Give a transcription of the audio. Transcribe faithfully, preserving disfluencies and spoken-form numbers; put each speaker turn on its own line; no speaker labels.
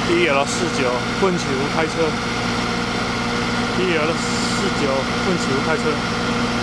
D L 四九混球开车 ，D L 四九混球开车。